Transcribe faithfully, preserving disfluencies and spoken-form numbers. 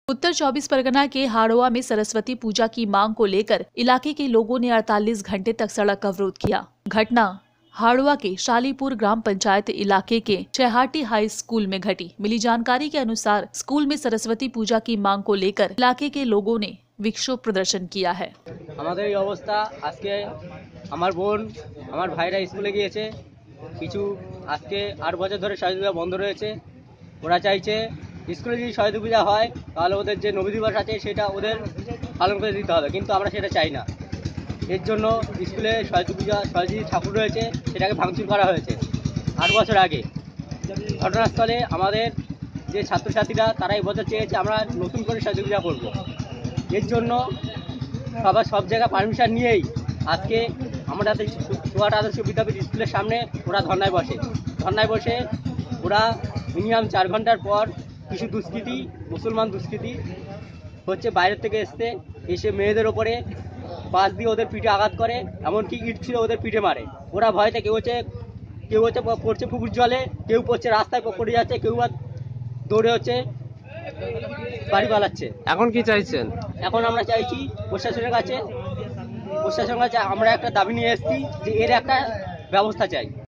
उत्तर चौबीस परगना के हाड़ोआ में सरस्वती पूजा की मांग को लेकर इलाके के लोगों ने अड़तालीस घंटे तक सड़क अवरोध किया। घटना हाड़ोआ के शालीपुर ग्राम पंचायत इलाके के चेहाटी हाई स्कूल में घटी। मिली जानकारी के अनुसार स्कूल में सरस्वती पूजा की मांग को लेकर इलाके के लोगों ने विक्षोभ प्रदर्शन किया है। हमारे ये अवस्था आज के हमार बोन हमार भाईरा स्कूले गिয়েছে কিছু আজকে आठ বছর ধরে সরস্বতী পূজা বন্ধ রয়েছে। ওরা চাইছে স্কুলে যদি সরস্বতী পূজা হয় তাহলে ওদের যে নবী দিবস আছে সেটা ওদের পালন করে দিতে হবে, কিন্তু আমরা সেটা চাই না। এর জন্য স্কুলে সরস্বতী পূজা সরস্বতী ঠাকুর রয়েছে সেটাকে ভাঙচুর করা হয়েছে আট বছর আগে। ঘটনাস্থলে আমাদের যে ছাত্রছাত্রীরা তারা এই বছর চেয়েছে আমরা নতুন করে সরস্বতী পূজা করব। এর জন্য সবার সব জায়গায় পারমিশন নিয়েই আজকে আমরা চুয়াট আদর্শ বিদ্যাপীঠ স্কুলের সামনে ওরা ধর্নায় বসে ধর্নায় বসে ওরা মিনিমাম চার ঘন্টার পর কিছু দুষ্কৃতী মুসলমান দুষ্কৃতী হচ্ছে বাইরের থেকে এসছে, এসে মেয়েদের ওপরে পাশ দিয়ে ওদের পিঠে আঘাত করে, এমনকি ইট ছিল ওদের পিঠে মারে। ওরা ভয়তে কেউ হচ্ছে কেউ হচ্ছে পড়ছে পুকুর জলে, কেউ পড়ছে রাস্তায় পড়ে যাচ্ছে, কেউ বা দৌড়ে হচ্ছে বাড়ি পালাচ্ছে। এখন কি চাইছেন? এখন আমরা চাইছি প্রশাসনের কাছে প্রশাসনের কাছে আমরা একটা দাবি নিয়ে এসেছি যে এর একটা ব্যবস্থা চাই।